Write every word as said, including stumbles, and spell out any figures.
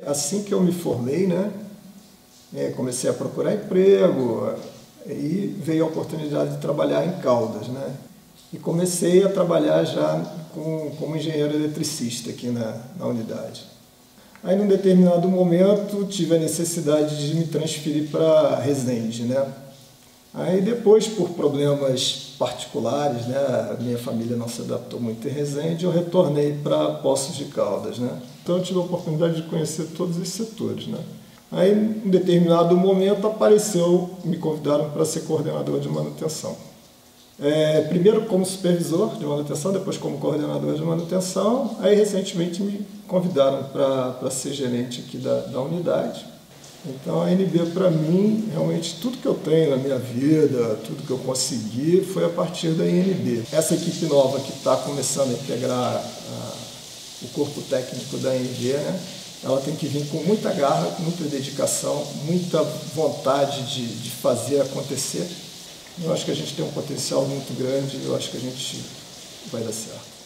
Assim que eu me formei, né, comecei a procurar emprego e veio a oportunidade de trabalhar em Caldas, né? E comecei a trabalhar já com, como engenheiro eletricista aqui na, na unidade. Aí, num determinado momento, tive a necessidade de me transferir para Resende, né? Aí, depois, por problemas particulares, né, a minha família não se adaptou muito em Resende, eu retornei para Poços de Caldas, né? Então, eu tive a oportunidade de conhecer todos esses setores, né? Aí, em determinado momento, apareceu, me convidaram para ser coordenador de manutenção. É, primeiro como supervisor de manutenção, depois como coordenador de manutenção. Aí, recentemente, me convidaram para ser gerente aqui da, da unidade. Então, a A N B, para mim, realmente, tudo que eu tenho na minha vida, tudo que eu consegui, foi a partir da A N B. Essa equipe nova que está começando a integrar a, o corpo técnico da A N B, né, ela tem que vir com muita garra, com muita dedicação, muita vontade de, de fazer acontecer. Eu acho que a gente tem um potencial muito grande e eu acho que a gente vai dar certo.